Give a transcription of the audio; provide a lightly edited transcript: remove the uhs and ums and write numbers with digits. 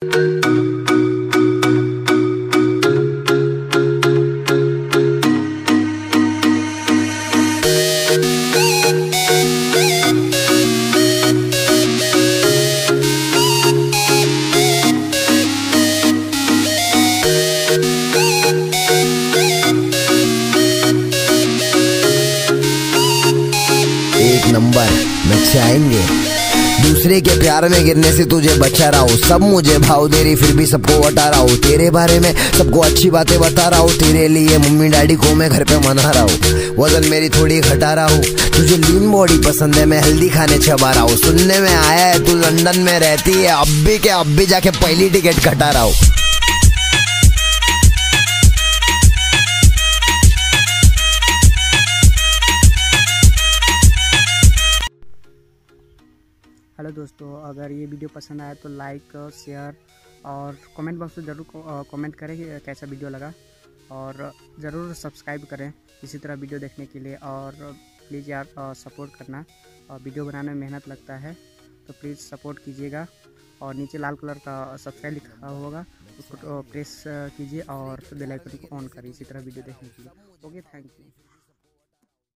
एक नंबर नचाएंगे। दूसरे के प्यार में गिरने से तुझे बचा रहा हूँ, सब मुझे भाव दे रही फिर भी सबको हटा रहा हूँ। तेरे बारे में सबको अच्छी बातें बता रहा हूँ, तेरे लिए मम्मी डैडी को मैं घर पे मना रहा हूँ। वजन मेरी थोड़ी घटा रहा हूँ, तुझे लीन बॉडी पसंद है, मैं हेल्दी खाने चबा रहा हूँ। सुनने में आया है तू लंदन में रहती है, अब भी जाके पहली टिकट कटा रहा हूँ। हेलो दोस्तों, अगर ये वीडियो पसंद आया तो लाइक शेयर और कमेंट बॉक्स में ज़रूर कमेंट करें कि कैसा वीडियो लगा, और ज़रूर सब्सक्राइब करें इसी तरह वीडियो देखने के लिए। और प्लीज़ यार सपोर्ट करना, वीडियो बनाने में मेहनत लगता है तो प्लीज़ सपोर्ट कीजिएगा। और नीचे लाल कलर का सब्सक्राइब लिखा होगा, उसको प्रेस कीजिए और बेल आइकन को ऑन करिए इसी तरह वीडियो देखने के लिए। Okay, thank you.